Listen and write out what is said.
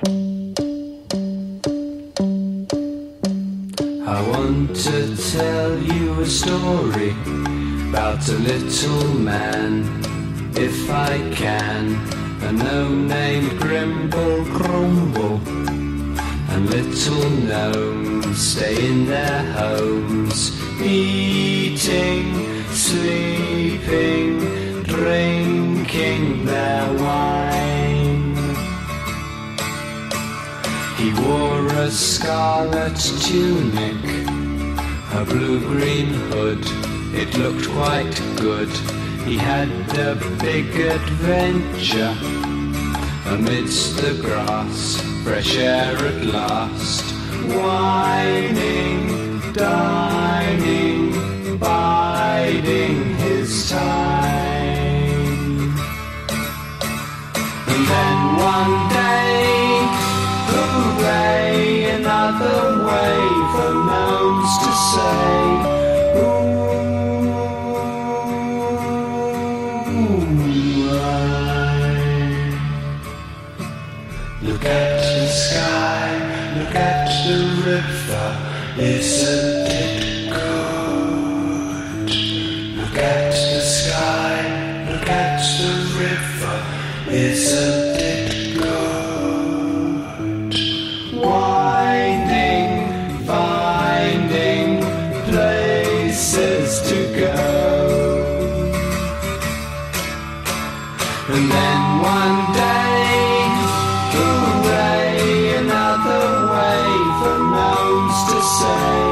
I want to tell you a story about a little man, if I can. A gnome named Grimble Grumble, and little gnomes stay in their homes, eating, sleeping, drinking their wine. He wore a scarlet tunic, a blue-green hood, it looked quite good. He had a big adventure amidst the grass, fresh air at last, whining, dining, biding his time. And then one day, hooray, another way for gnomes to say, look at the sky, look at the river, isn't it good? Look at the sky, look at the river, isn't it good? Winding, finding places to go. And then one day, hooray, another way for gnomes to say.